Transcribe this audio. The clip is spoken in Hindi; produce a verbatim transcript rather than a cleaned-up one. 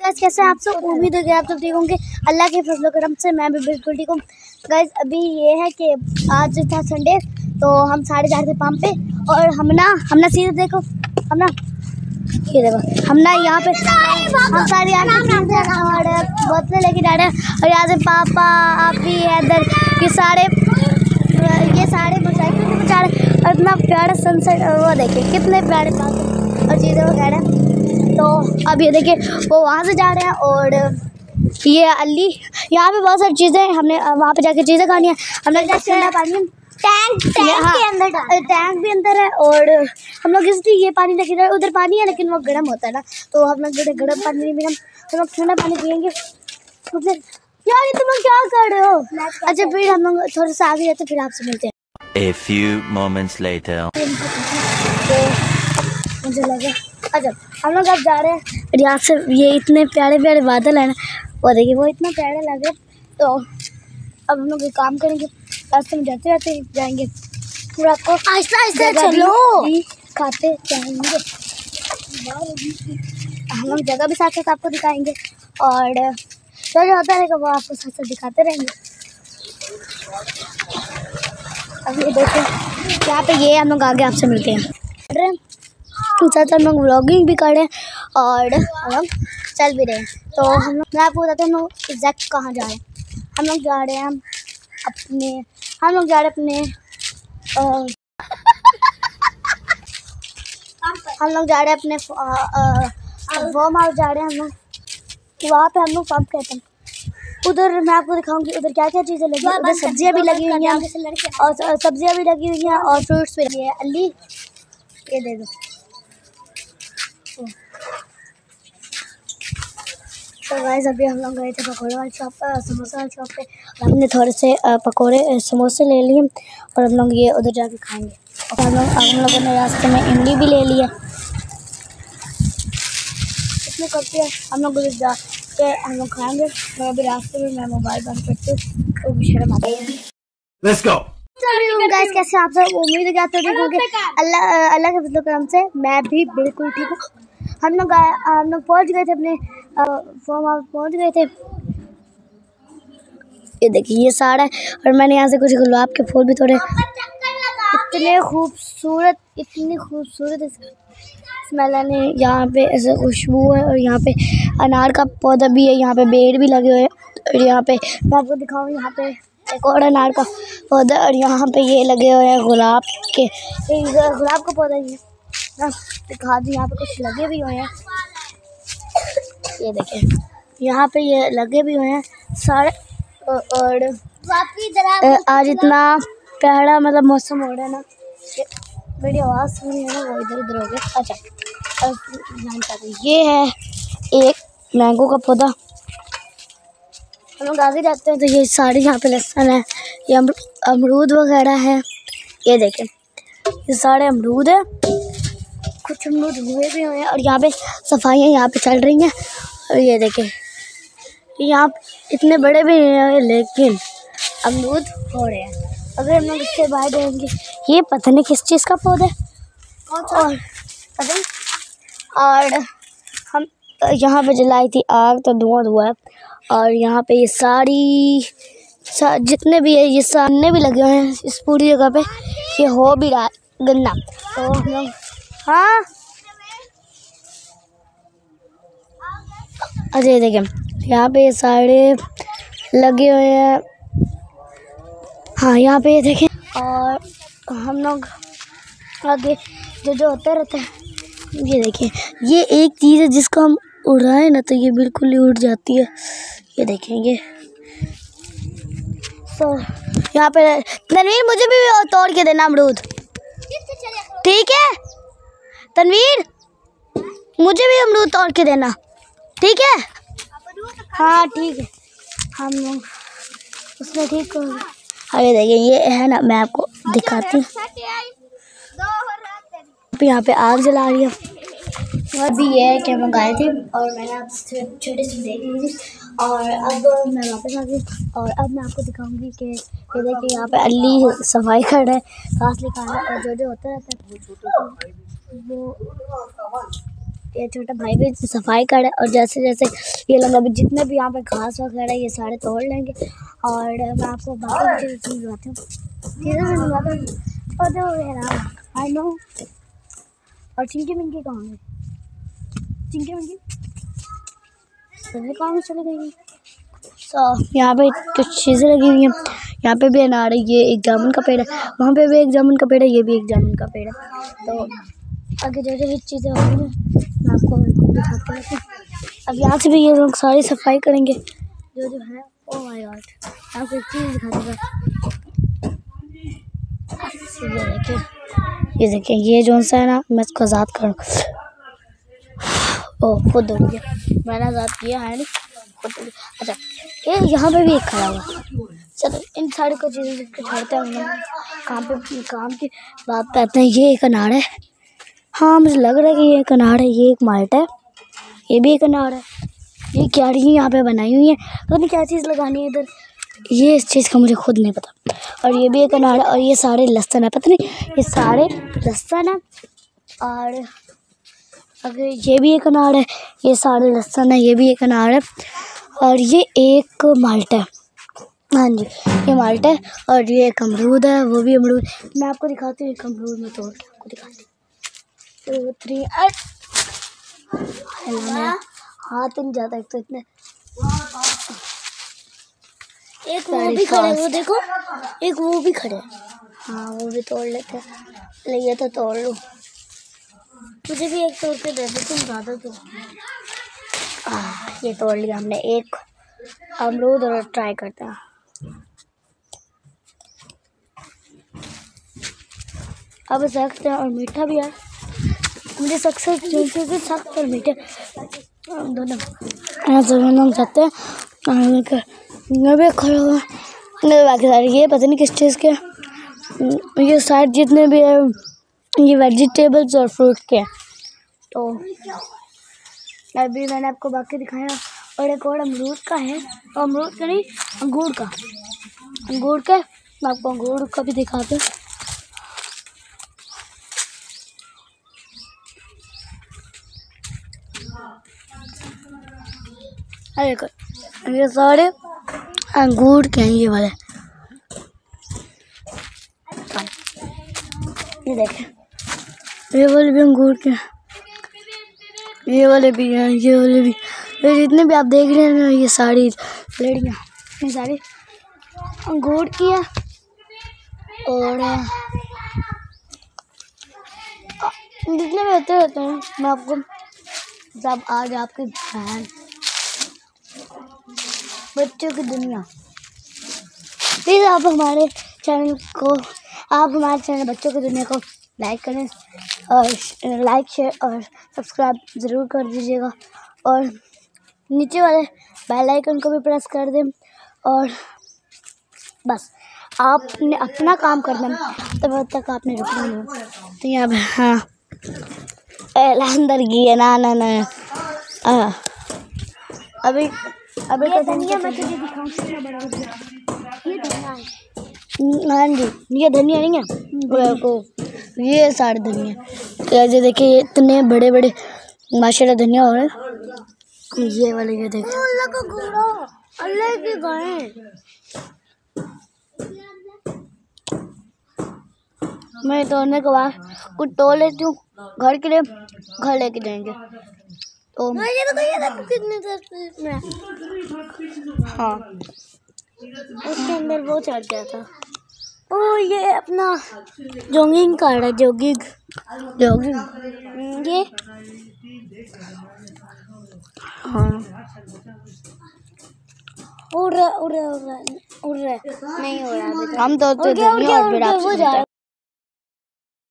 गाइस कैसे हैं आप सब? उम्मीद है कि आप सब ठीक होंगे। अल्लाह के फजल करम से मैं भी बिल्कुल ठीक हूँ। गाइस अभी ये है कि आज था संडे, तो हम साढ़े चार थे पंप पे और हम ना हम ना सीधे देखो हम ना ये देखो हम ना यहाँ पे हम सारे यहाँ पे और बोतलें लेके जा रहे हैं और यहाँ से पापा आप भी है इधर ये सारे ये सारे मोटरसाइकिल से बचा रहे और इतना प्यारा सनसेट वो देखिए कितने प्यारे बात और चीज़ें वगैरह। तो अब ये देखिए वो वहाँ से जा रहे हैं और ये अली यहाँ पे बहुत सारी चीज़ें हमने वहाँ पे जाके चीज़ें खानी है। हमने ठंडा पानी टैंक टैंक हाँ, के अंदर टैंक भी अंदर है और हम लोग इसलिए ये पानी लेके जाए। उधर पानी है लेकिन वो गर्म होता है ना, तो हम लोग जो गर्म पानी नहीं पिएंगे, हम लोग ठंडा पानी पियेंगे। मतलब यार ये तुम लोग क्या कर रहे हो? अच्छा फिर हम लोग थोड़ा सा आगे जाते फिर आपसे मिलते हैं। A few moments later. तो मुझे लगा अच्छा हम लोग अब जा रहे हैं और यहाँ से ये इतने प्यारे प्यारे बादल हैं ना, वो देखिए वो इतना प्यारा लगे। तो अब हम लोग एक काम करेंगे, रास्ते में जाते जाते जाएंगे पूरा आपको आहिस्ता आहिस्ता चलो खाते जाएंगे। हम लोग जगह भी साथ साथ आपको दिखाएंगे और जो जो होता रहेगा वो आपको साथ साथ दिखाते रहेंगे। अब ये देखो यहाँ पे ये हम लोग आगे आपसे मिलते हैं। साथ हम लोग व्लॉगिंग भी कर रहे हैं और हम लोग चल भी रहे हैं। तो हम लोग मैं आपको बताते हैं हम लोग एग्जैक्ट कहाँ जा रहे हैं। हम लोग जा रहे हैं अपने हम लोग जा रहे हैं अपने आ, हम लोग जा रहे हैं अपने फार्म हाउस जा रहे हैं हम लोग। वहाँ पे हम लोग पंप कहते हैं। उधर मैं आपको दिखाऊंगी उधर क्या क्या चीज़ें लगी हैं। उधर सब्जियाँ भी लगी हुई हैं और सब्जियाँ भी लगी हुई हैं और फ्रूट्स भी लगे हैं। अली ये दे दो। तो गाइस अभी हम लोग गए थे पकौड़े वाली शॉप पर, समोसा वाली शॉप पे। हमने थोड़े से पकौड़े समोसे ले लिए और हम लोग ये उधर जाके खाएंगे। और हम लोग हम लोगों ने रास्ते में इमली भी ले लिया। इसमें करते हैं हम लोग उधर जा के हम लोग खाएंगे। मैं अभी रास्ते में मैं मोबाइल बंद करती हूँ तो शर्म आता है। Let's go. गाइस कैसे आप सब? उम्मीद है कि आप सब ठीक होंगे। अल्लाह अल्लाह के फजल करम से मैं भी बिल्कुल ठीक हूँ। हम लोग हम लोग पहुँच गए थे अपने फार्म हाउस पहुँच गए थे। ये देखिए ये सारा है और मैंने यहाँ से कुछ गुलाब के फूल भी तोड़े। इतने खूबसूरत इतनी खूबसूरत स्मेल है यहाँ पे, ऐसे खुशबू है। और यहाँ पे अनार का पौधा भी है, यहाँ पे बेर भी लगे हुए हैं। और यहाँ पे मैं आपको दिखाऊँ यहाँ पे एक और अनार का पौधा और यहाँ पे ये लगे हुए हैं गुलाब के गुलाब का पौधा ही है। दिखा दी यहाँ पे कुछ लगे भी हुए हैं। ये देखिए यहाँ पे ये लगे भी हुए हैं सारे। और आज इतना प्यारा मतलब मौसम हो रहा है ना, मेरी आवाज़ सुन रही है ना वो इधर उधर हो गया। अच्छा ये है एक मैंगो का पौधा। हम लोग आगे जाते हैं तो ये सारे यहाँ पे लहसुन है, ये अमरूद वगैरह है। ये देखें ये सारे अमरूद है, कुछ अमरूद हुए भी हुए हैं और यहाँ पे सफाइयाँ यहाँ पे चल रही हैं। और ये देखें यहाँ इतने बड़े भी नहीं हैं लेकिन अमरूद हो रहे हैं। अगर हम लोग इससे बाहर जाएंगे ये पता नहीं किस चीज़ का पौधा है और पता नहीं। और हम यहाँ पे जलाई थी आग तो धुआं धुआं है। और यहाँ पे ये सारी सा, जितने भी है ये सामने भी लगे हुए हैं इस पूरी जगह पे। ये हो भी रहा है गन्ना। तो हम लोग हाँ अरे देखें यहाँ पे ये सारे लगे हुए हैं। हाँ यहाँ पे ये देखें। और हम लोग आगे जो जो होता रहता है ये देखें ये एक चीज़ है जिसको हम उड़ाएं ना तो ये बिल्कुल ही उड़ जाती है। ये देखेंगे तो यहाँ पे तनवीर मुझे भी तोड़ के देना अमरूद, ठीक है? तनवीर मुझे भी अमरूद तोड़ के देना, ठीक है? हाँ ठीक है हम लोग उसमें ठीक हो। अरे देखिए ये है ना मैं आपको दिखाती हूँ। यहाँ पे आग जला रही है। अभी ये है कि हम गए थे और मैंने आपसे छोटे से देख ली थी और अब मैं वापस आ गई। और अब मैं आपको दिखाऊंगी कि ये देखिए यहाँ पे अली सफाई कर रहा है, घास निकाल रहा है और जो जो होता रहता है वो ये छोटा भाई भी सफाई कर रहा है। और जैसे जैसे ये लोग अभी जितने भी यहाँ पे घास वगैरह ये सारे तोड़ लेंगे। और मैं आपको बाकी चीज़ें समझाती हूँ, चीज़ें मैं समझाता हूँ पौधे वगैरह आई नो। और चिंकी मिंकी कहाँ है? चिंकी मिंकी सभी काम चले गई। सो यहाँ पे कुछ चीज़ें लगी हुई हैं। यहाँ पे भी अनार है, ये एक जामुन का पेड़ है, वहाँ पे भी एक जामुन का पेड़ है, ये भी एक जामुन का पेड़ है। तो आगे जो जो भी चीज़ें होंगी मैं आपको दिखाते रहती हूँ। अब यहाँ से भी ये लोग सारी सफाई करेंगे जो जो है। ओह माय गॉड, आपको एक चीज़ दिखाते हैं। ये देखिए, ये देखिए, ये जो सा है ना, मैं इसको आज़ाद करूँ। ओह खुद दौड़ गया, मैंने आज़ाद किया है नहीं, खुद दौड़ गया। अच्छा, ये यहाँ पे भी एक खड़ा हुआ। चलो इन सारी को चीज़ें छोड़ते हैं, काम पे काम की बात पे आते हैं। ये एक अनार है, हाँ मुझे लग रहा है कि ये एक अनार है। ये एक माल्टा है, ये भी एक अनार है। ये क्यारी यहाँ पे बनाई हुई है, तो नहीं क्या चीज़ लगानी है इधर, ये इस चीज़ का मुझे खुद नहीं पता। और ये भी एक अनार है, और ये सारे लहसुन है, पता नहीं ये सारे लहसुन है। और अगर ये भी एक अनार है, ये सारे लहसुन है, ये भी एक अनार है। और ये एक माल्टा है, हाँ जी ये माल्टा है। और ये एक अमरूद है, वो भी अमरूद। मैं आपको दिखाती हूँ, एक अमरूद में तोड़ के आपको दिखाती हूँ। टू थ्री हाथ नहीं जाता एक तो इतने। एक वो भी खड़े, वो देखो एक वो भी खड़े, हाँ वो भी तोड़ लेते हैं। ये तो तोड़ लो, मुझे भी एक तोड़ के दे दो तुम ज़्यादा तो। ये तोड़ लिया हमने एक अमरूद, और ट्राई करते हैं। अब सख्त है और मीठा भी है, मुझे सक्सेस चीज़ें सख्त और मीठे दोनों दोनों चाहते हैं। मैं भी खड़ा हुआ बाकी सारे, ये पता नहीं किस चीज़ के, ये सारे जितने भी है ये वेजिटेबल्स और फ्रूट के। तो अभी मैंने आपको बाकी दिखाया। और एक और अमरूद का है, और अमरूद का नहीं अंगूर का, अंगूर का मैं आपको अंगूर का भी दिखाते हूँ। अरे ये सारे अंगूर के हैं, ये वाले ये देखें, ये वाले भी अंगूर के हैं, ये वाले भी हैं, ये वाले भी। ये जितने भी आप देख रहे हैं ना, ये सारी लड़ियाँ ये सारी अंगूर की है। और जितने भी होते रहते हैं मैं आपको जब आज आपकी बहन बच्चों की दुनिया, प्लीज़ आप हमारे चैनल को आप हमारे चैनल बच्चों की दुनिया को लाइक करें, और लाइक शेयर और सब्सक्राइब ज़रूर कर दीजिएगा। और नीचे वाले बेल आइकन को भी प्रेस कर दें। और बस आपने अपना काम करना है, तब तक आपने रुकना नहीं। तो यहाँ पे हाँ अंदर गई है ना ना ना आ, अभी अभी ये धनिया मैं तुझे दिखाऊं, कितना बड़ा ये धनिया है। हाँ जी ये धनिया नहीं है को, ये सारे धनिया। तो ये देखिए इतने बड़े बड़े माशाल्लाह धनिया हो रहे हैं। ये वाले ये देखिए, अल्लाह का घोड़ा, अल्लाह की गाय। मैं तोड़ने के बाद कुछ तोड़ लेती हूँ घर के लिए, घर लेके जाएंगे। तो कितने में हाँ उसके अंदर वो चढ़ गया था। ओ ये अपना जॉगिंग कार्ड है, जॉगिंग जॉगिंग ये हाँ उड़ रहा उड़ रहा उड़ रहा उड़ रहा नहीं हो रहा। हम तो, तो, तो, तो, तो, तो, तो, तो, तो, तो,